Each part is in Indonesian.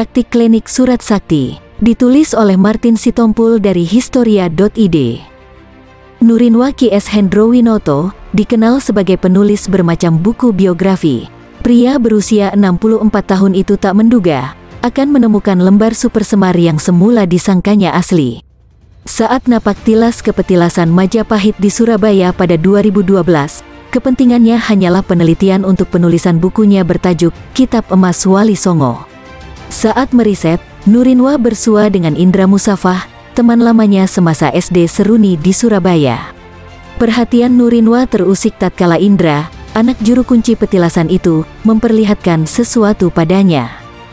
Praktik Klinik Surat Sakti, ditulis oleh Martin Sitompul dari Historia.id. Nurinwa Ki.S. Hendrowinoto, dikenal sebagai penulis bermacam buku biografi. Pria berusia 64 tahun itu tak menduga akan menemukan lembar Super Semar yang semula disangkanya asli. Saat napak tilas ke petilasan Majapahit di Surabaya pada 2012, kepentingannya hanyalah penelitian untuk penulisan bukunya bertajuk Kitab Emas Wali Songo. Saat meriset, Nurinwa bersua dengan Indra Musafah, teman lamanya semasa SD Seruni di Surabaya. Perhatian Nurinwa terusik tatkala Indra, anak juru kunci petilasan itu, memperlihatkan sesuatu padanya.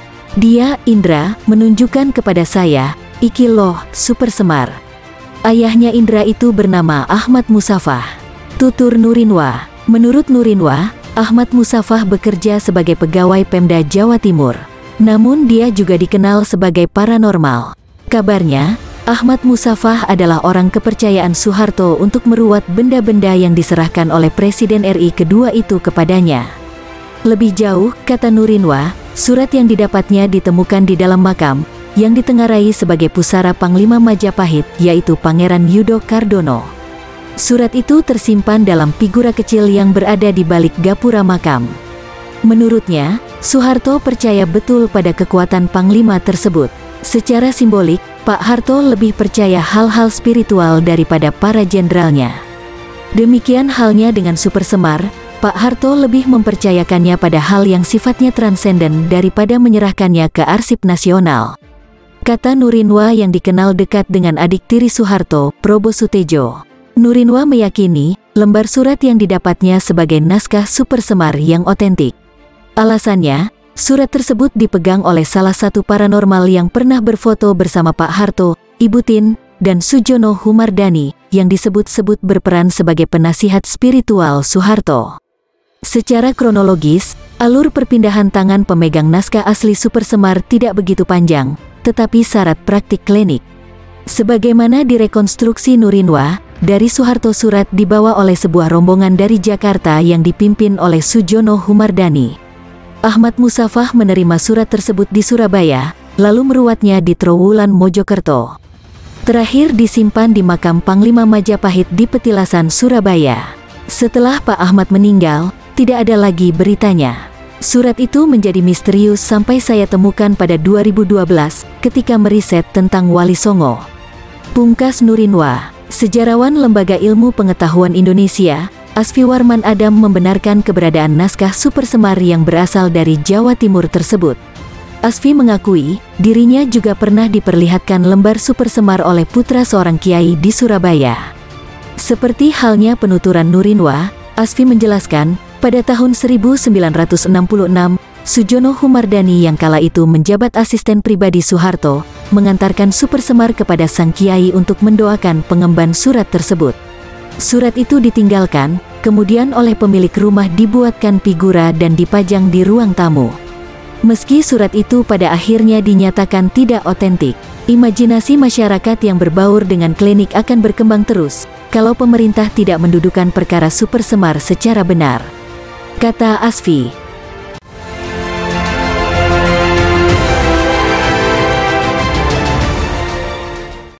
Dia, Indra, menunjukkan kepada saya, "Iki loh, Super Semar." Ayahnya Indra itu bernama Ahmad Musafah. Tutur Nurinwa. Menurut Nurinwa, Ahmad Musafah bekerja sebagai pegawai Pemda Jawa Timur. Namun dia juga dikenal sebagai paranormal. Kabarnya, Ahmad Musafah adalah orang kepercayaan Soeharto untuk meruat benda-benda yang diserahkan oleh Presiden RI kedua itu kepadanya. Lebih jauh, kata Nurinwa, surat yang didapatnya ditemukan di dalam makam, yang ditengarai sebagai pusara Panglima Majapahit, yaitu Pangeran Yudo Kardono. Surat itu tersimpan dalam figura kecil yang berada di balik gapura makam. Menurutnya, Soeharto percaya betul pada kekuatan Panglima tersebut. Secara simbolik, Pak Harto lebih percaya hal-hal spiritual daripada para jenderalnya. Demikian halnya dengan Super Semar, Pak Harto lebih mempercayakannya pada hal yang sifatnya transenden daripada menyerahkannya ke arsip nasional. Kata Nurinwa yang dikenal dekat dengan adik tiri Soeharto, Probo Sutejo. Nurinwa meyakini, lembar surat yang didapatnya sebagai naskah Super Semar yang otentik. Alasannya, surat tersebut dipegang oleh salah satu paranormal yang pernah berfoto bersama Pak Harto, Ibu Tin, dan Sujono Humardani, yang disebut-sebut berperan sebagai penasihat spiritual Soeharto. Secara kronologis, alur perpindahan tangan pemegang naskah asli Super Semar tidak begitu panjang, tetapi syarat praktik klinik. Sebagaimana direkonstruksi Nurinwa, dari Soeharto surat dibawa oleh sebuah rombongan dari Jakarta yang dipimpin oleh Sujono Humardani. Ahmad Musafah menerima surat tersebut di Surabaya, lalu meruatnya di Trowulan Mojokerto. Terakhir disimpan di makam Panglima Majapahit di Petilasan, Surabaya. Setelah Pak Ahmad meninggal, tidak ada lagi beritanya. Surat itu menjadi misterius sampai saya temukan pada 2012, ketika meriset tentang Wali Songo. Pungkas Nurinwa. Sejarawan Lembaga Ilmu Pengetahuan Indonesia, Asfi Warman Adam membenarkan keberadaan naskah Super Semar yang berasal dari Jawa Timur tersebut. Asfi mengakui, dirinya juga pernah diperlihatkan lembar Super Semar oleh putra seorang kiai di Surabaya. Seperti halnya penuturan Nurinwa, Asfi menjelaskan, pada tahun 1966, Sujono Humardani yang kala itu menjabat asisten pribadi Soeharto, mengantarkan Super Semar kepada sang kiai untuk mendoakan pengemban surat tersebut. Surat itu ditinggalkan, kemudian oleh pemilik rumah dibuatkan figura dan dipajang di ruang tamu. Meski surat itu pada akhirnya dinyatakan tidak otentik, imajinasi masyarakat yang berbaur dengan klinik akan berkembang terus, kalau pemerintah tidak mendudukan perkara Super Semar secara benar. Kata Asfi.